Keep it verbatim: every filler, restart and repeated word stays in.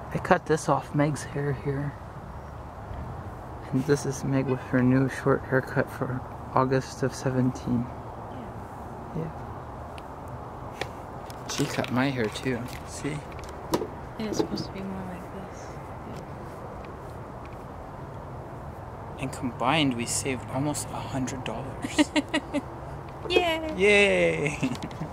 I cut this off Meg's hair here. And this is Meg with her new short haircut for August of seventeen. Yeah. Yeah. She cut my hair too. See? It is supposed to be more like this. And combined, we saved almost a hundred dollars. Yay! Yay!